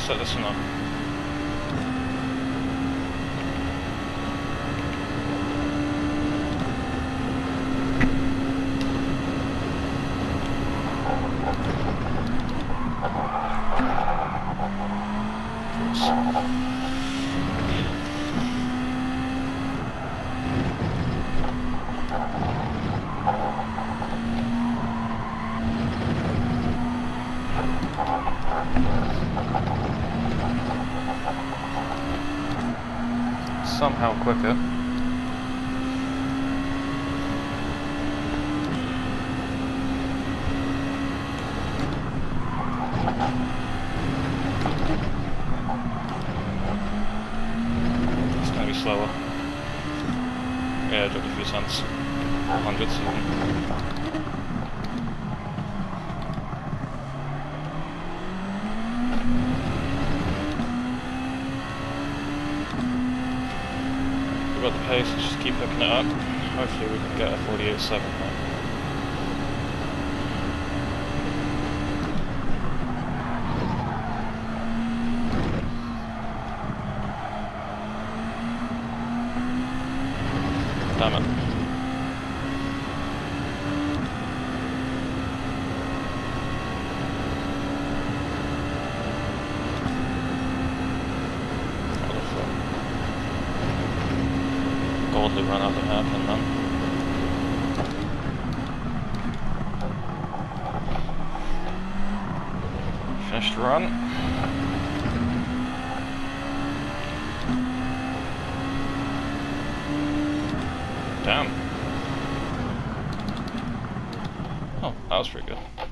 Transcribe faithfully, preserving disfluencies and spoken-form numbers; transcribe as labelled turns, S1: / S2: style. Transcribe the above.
S1: set this one up. Somehow quicker. It's gonna be slower. Yeah, I dropped a few cents. Hundreds even. We've got the pace, let's just keep picking it up. Hopefully we can get a forty-eight seven now. Damn it. Godly run out of happen then. Finished run. Damn. Oh, that was pretty good.